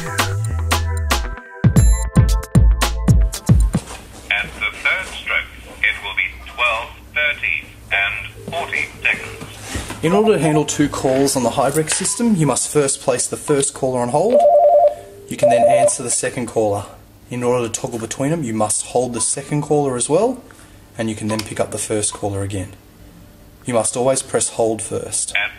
At the third stroke, it will be 12, 13, and 40 seconds. In order to handle two calls on the Hybrex system, you must first place the first caller on hold. You can then answer the second caller. In order to toggle between them, you must hold the second caller as well, and you can then pick up the first caller again. You must always press hold first. At